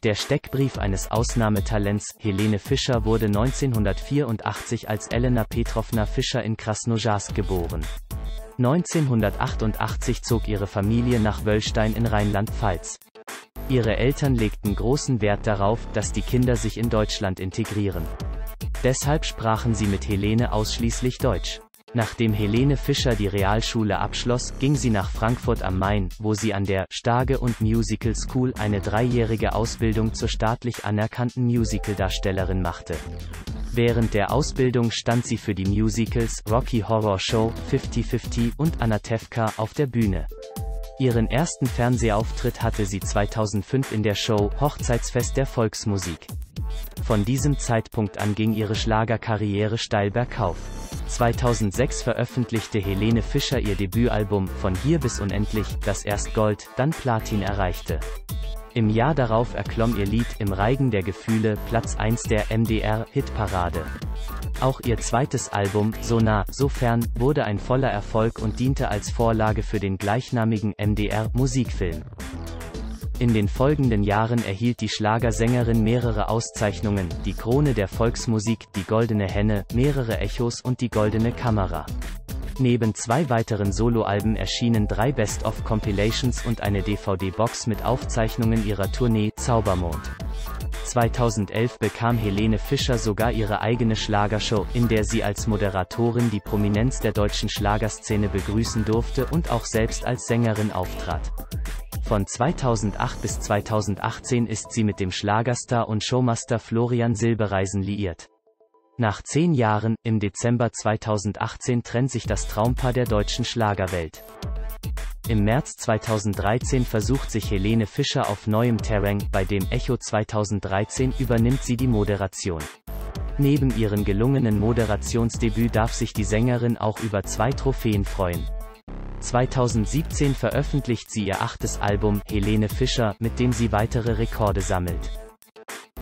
Der Steckbrief eines Ausnahmetalents. Helene Fischer wurde 1984 als Elena Petrovna Fischer in Krasnojarsk geboren. 1988 zog ihre Familie nach Wöllstein in Rheinland-Pfalz. Ihre Eltern legten großen Wert darauf, dass die Kinder sich in Deutschland integrieren. Deshalb sprachen sie mit Helene ausschließlich Deutsch. Nachdem Helene Fischer die Realschule abschloss, ging sie nach Frankfurt am Main, wo sie an der Stage und Musical School eine 3-jährige Ausbildung zur staatlich anerkannten Musicaldarstellerin machte. Während der Ausbildung stand sie für die Musicals Rocky Horror Show, 50-50 und Anatevka auf der Bühne. Ihren ersten Fernsehauftritt hatte sie 2005 in der Show Hochzeitsfest der Volksmusik. Von diesem Zeitpunkt an ging ihre Schlagerkarriere steil bergauf. 2006 veröffentlichte Helene Fischer ihr Debütalbum Von hier bis unendlich, das erst Gold, dann Platin erreichte. Im Jahr darauf erklomm ihr Lied Im Reigen der Gefühle Platz 1 der MDR-Hitparade. Auch ihr zweites Album, So nah, so fern, wurde ein voller Erfolg und diente als Vorlage für den gleichnamigen MDR-Musikfilm. In den folgenden Jahren erhielt die Schlagersängerin mehrere Auszeichnungen, die Krone der Volksmusik, die Goldene Henne, mehrere Echos und die Goldene Kamera. Neben 2 weiteren Soloalben erschienen 3 Best-of-Compilations und eine DVD-Box mit Aufzeichnungen ihrer Tournee Zaubermond. 2011 bekam Helene Fischer sogar ihre eigene Schlagershow, in der sie als Moderatorin die Prominenz der deutschen Schlagerszene begrüßen durfte und auch selbst als Sängerin auftrat. Von 2008 bis 2018 ist sie mit dem Schlagerstar und Showmaster Florian Silbereisen liiert. Nach 10 Jahren, im Dezember 2018 trennt sich das Traumpaar der deutschen Schlagerwelt. Im März 2013 versucht sich Helene Fischer auf neuem Terrain, bei dem Echo 2013 übernimmt sie die Moderation. Neben ihrem gelungenen Moderationsdebüt darf sich die Sängerin auch über 2 Trophäen freuen. 2017 veröffentlicht sie ihr 8. Album, Helene Fischer, mit dem sie weitere Rekorde sammelt.